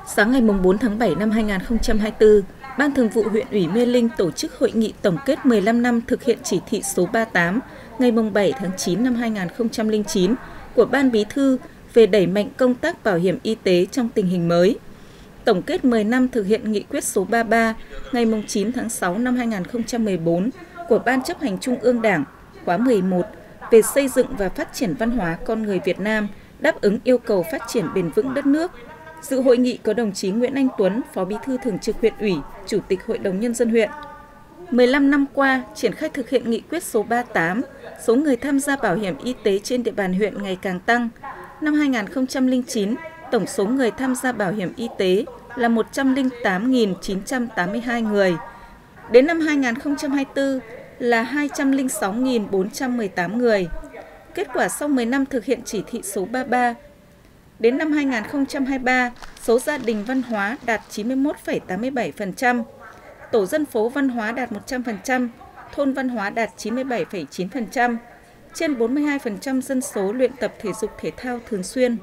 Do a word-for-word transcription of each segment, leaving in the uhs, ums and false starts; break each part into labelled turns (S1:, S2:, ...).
S1: Sáng ngày bốn tháng bảy năm hai nghìn không trăm hai mươi tư, Ban Thường vụ huyện ủy Mê Linh tổ chức hội nghị tổng kết mười lăm năm thực hiện chỉ thị số ba mươi tám ngày bảy tháng chín năm hai nghìn không trăm lẻ chín của Ban Bí thư về đẩy mạnh công tác bảo hiểm y tế trong tình hình mới. Tổng kết mười năm thực hiện nghị quyết số ba mươi ba ngày chín tháng sáu năm hai nghìn không trăm mười bốn của Ban Chấp hành Trung ương Đảng khóa mười một về xây dựng và phát triển văn hóa con người Việt Nam đáp ứng yêu cầu phát triển bền vững đất nước. Dự hội nghị có đồng chí Nguyễn Anh Tuấn, Phó Bí thư Thường trực huyện ủy, Chủ tịch Hội đồng Nhân dân huyện. mười lăm năm qua, triển khai thực hiện nghị quyết số ba mươi tám, số người tham gia bảo hiểm y tế trên địa bàn huyện ngày càng tăng. Năm hai nghìn không trăm lẻ chín, tổng số người tham gia bảo hiểm y tế là một trăm lẻ tám nghìn chín trăm tám mươi hai người. Đến năm hai nghìn không trăm hai mươi tư là hai trăm lẻ sáu nghìn bốn trăm mười tám người. Kết quả sau mười năm thực hiện chỉ thị số ba mươi ba, đến năm hai nghìn không trăm hai mươi ba, số gia đình văn hóa đạt chín mươi mốt phẩy tám mươi bảy phần trăm, tổ dân phố văn hóa đạt một trăm phần trăm, thôn văn hóa đạt chín mươi bảy phẩy chín phần trăm, trên bốn mươi hai phần trăm dân số luyện tập thể dục thể thao thường xuyên.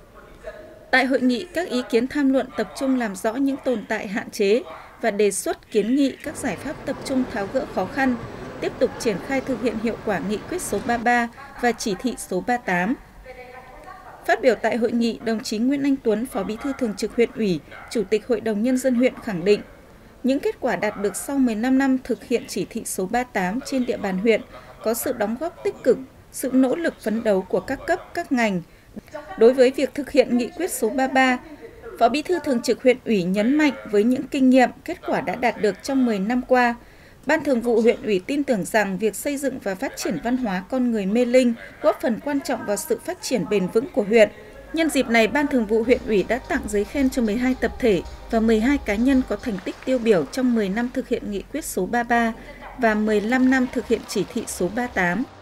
S1: Tại hội nghị, các ý kiến tham luận tập trung làm rõ những tồn tại hạn chế và đề xuất kiến nghị các giải pháp tập trung tháo gỡ khó khăn, tiếp tục triển khai thực hiện hiệu quả nghị quyết số ba mươi ba và chỉ thị số ba mươi tám. Phát biểu tại hội nghị, đồng chí Nguyễn Anh Tuấn, Phó Bí thư Thường trực huyện ủy, Chủ tịch Hội đồng Nhân dân huyện khẳng định, những kết quả đạt được sau mười lăm năm thực hiện chỉ thị số ba mươi tám trên địa bàn huyện có sự đóng góp tích cực, sự nỗ lực phấn đấu của các cấp, các ngành. Đối với việc thực hiện nghị quyết số ba mươi ba, Phó Bí thư Thường trực huyện ủy nhấn mạnh với những kinh nghiệm, kết quả đã đạt được trong mười năm qua, Ban Thường vụ huyện ủy tin tưởng rằng việc xây dựng và phát triển văn hóa con người Mê Linh góp phần quan trọng vào sự phát triển bền vững của huyện. Nhân dịp này, Ban Thường vụ huyện ủy đã tặng giấy khen cho mười hai tập thể và mười hai cá nhân có thành tích tiêu biểu trong mười năm thực hiện nghị quyết số ba mươi ba và mười lăm năm thực hiện chỉ thị số ba mươi tám.